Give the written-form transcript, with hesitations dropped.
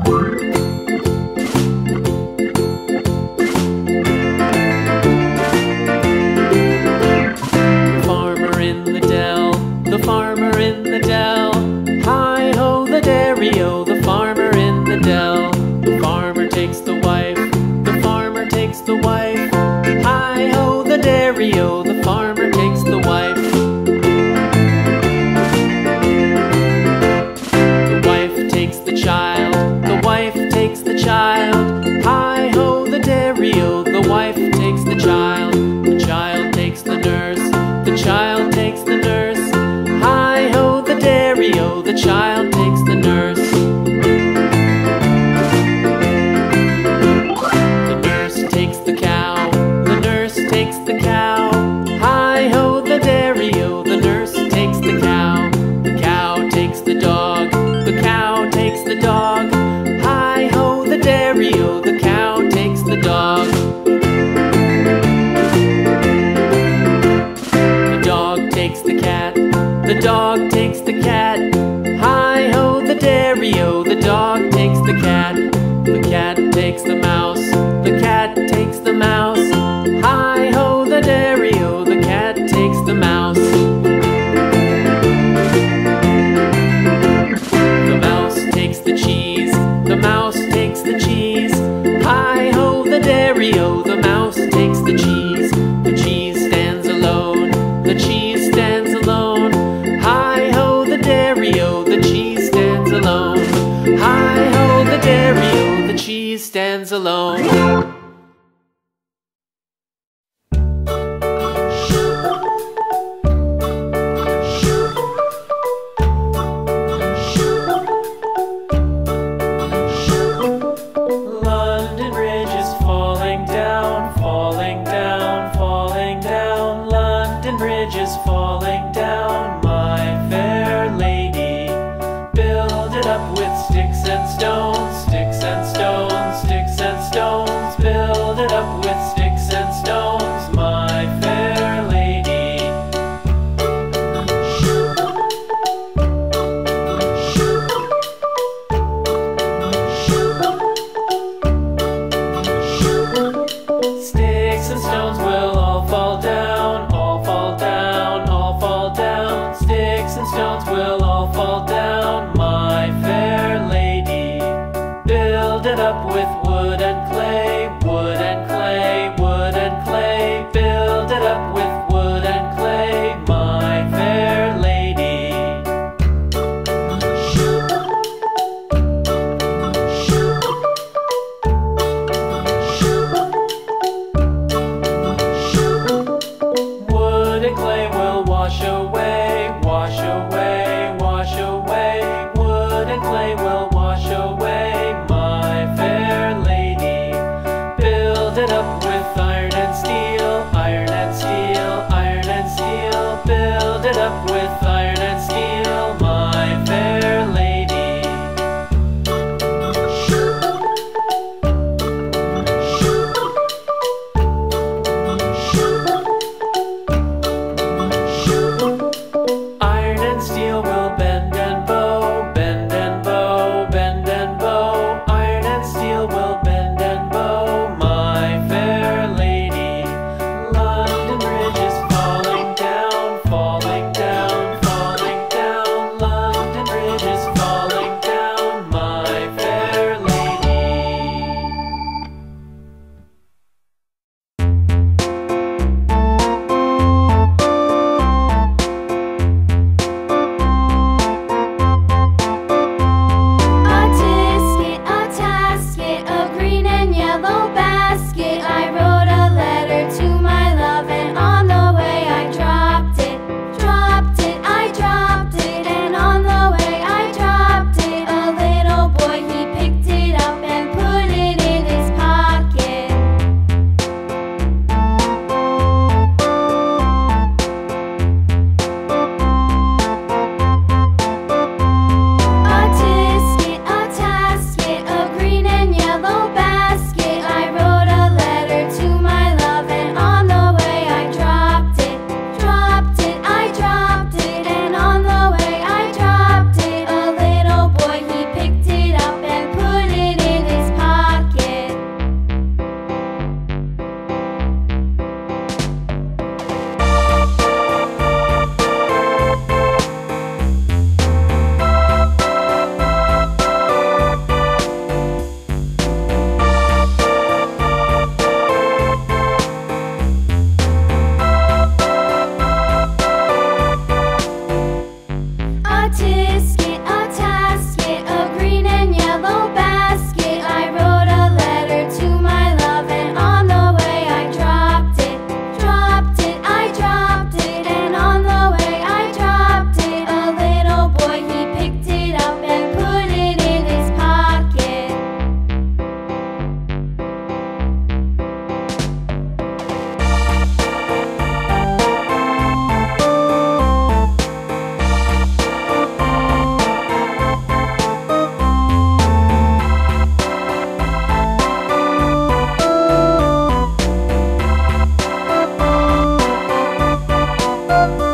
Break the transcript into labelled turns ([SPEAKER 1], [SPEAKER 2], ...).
[SPEAKER 1] The farmer in the dell. Hi-ho, the dairy-o, the farmer in the dell. The farmer takes the wife, the farmer takes the wife. Hi-ho, the dairy-o, the farmer takes the wife. The wife takes the child, the wife takes the child. Hi-ho, the dairy-o, the wife takes the child. The child takes the nurse, the child takes the nurse. Hi-ho, the dairy-o, the child takes the nurse. The nurse takes the cow, the nurse takes the cow. Hi-ho, the dairy-o, the nurse takes the cow. The cow takes the dog, the cow takes the dog. Hi-ho, the dairy-o, the cow takes the dog. The dog takes the cat, the dog takes the cat. Hi-ho, the dairy-o, the dog takes the cat. The cat takes the mouse, the cat takes the mouse. Hi-ho, the dairy-o, the cat takes the mouse. The mouse takes the cheese, the mouse takes the cheese. Hi-ho, the dairy-o, the mouse takes the cheese. The cheese stands alone, the cheese stands alone. Hi-ho, the dairy-o, the cheese stands alone. Hi-ho, the dairy-o, the cheese stands alone. London Bridge is falling down, falling down, falling down. London Bridge is falling down, my fair lady. Build it up with sticks and stones, sticks and stones, sticks and stones. Build it up with sticks and stones, my fair lady. Sticks and stones will all fall down, all fall down, all fall down. Sticks and stones will all fall down, my fair lady. Build it up with wood and clay, wood and clay, wood and clay. Build it up with wood and clay, my fair lady. Wood and clay will wash away, wash away, wash away. Wood and clay will wash away, my fair lady. Bye.